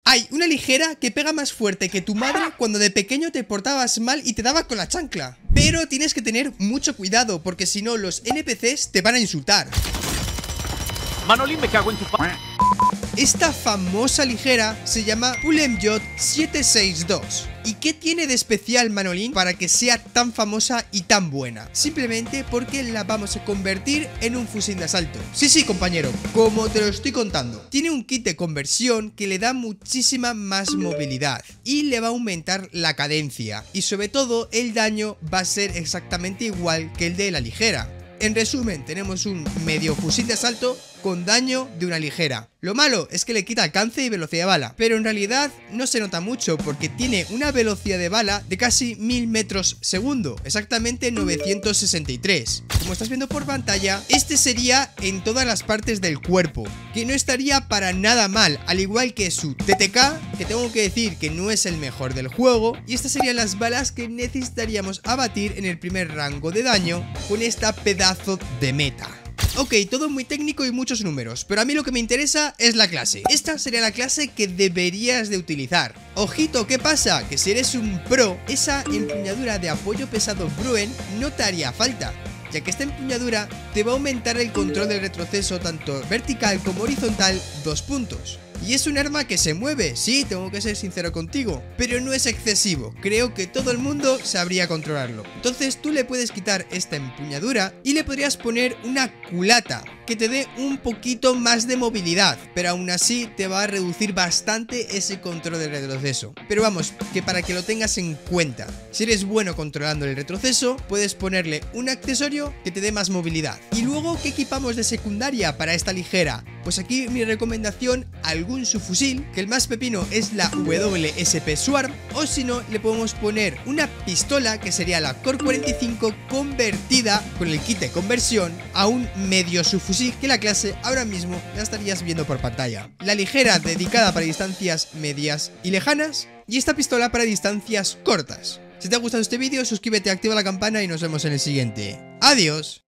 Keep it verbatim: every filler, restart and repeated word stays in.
Hay una ligera que pega más fuerte que tu madre cuando de pequeño te portabas mal y te daba con la chancla. Pero tienes que tener mucho cuidado porque si no los N P Cs te van a insultar. Manolín, me cago en tu pa... Esta famosa ligera se llama Pulemjot setecientos sesenta y dos. ¿Y qué tiene de especial Manolín para que sea tan famosa y tan buena? Simplemente porque la vamos a convertir en un fusil de asalto. Sí, sí, compañero, como te lo estoy contando. Tiene un kit de conversión que le da muchísima más movilidad y le va a aumentar la cadencia. Y sobre todo, el daño va a ser exactamente igual que el de la ligera. En resumen, tenemos un medio fusil de asalto con daño de una ligera. Lo malo es que le quita alcance y velocidad de bala, pero en realidad no se nota mucho porque tiene una velocidad de bala de casi mil metros segundo, exactamente novecientos sesenta y tres. Como estás viendo por pantalla, este sería en todas las partes del cuerpo, que no estaría para nada mal, al igual que su T T K, que tengo que decir que no es el mejor del juego, y estas serían las balas que necesitaríamos abatir en el primer rango de daño con esta pedazo de meta. Ok, todo muy técnico y muchos números, pero a mí lo que me interesa es la clase. Esta sería la clase que deberías de utilizar. Ojito, ¿qué pasa? Que si eres un pro, esa empuñadura de apoyo pesado Bruen no te haría falta, ya que esta empuñadura te va a aumentar el control del retroceso tanto vertical como horizontal dos puntos. Y es un arma que se mueve, sí, tengo que ser sincero contigo, pero no es excesivo, creo que todo el mundo sabría controlarlo. Entonces tú le puedes quitar esta empuñadura y le podrías poner una culata que te dé un poquito más de movilidad, pero aún así te va a reducir bastante ese control del retroceso. Pero vamos, que para que lo tengas en cuenta, si eres bueno controlando el retroceso, puedes ponerle un accesorio que te dé más movilidad. Y luego, ¿qué equipamos de secundaria para esta ligera? Pues aquí mi recomendación, algún subfusil, que el más pepino es la W S P Swarm, o si no, le podemos poner una pistola que sería la Cor cuarenta y cinco convertida con el kit de conversión a un medio subfusil, que la clase ahora mismo la estarías viendo por pantalla. La ligera dedicada para distancias medias y lejanas, y esta pistola para distancias cortas. Si te ha gustado este vídeo, suscríbete, activa la campana y nos vemos en el siguiente. ¡Adiós!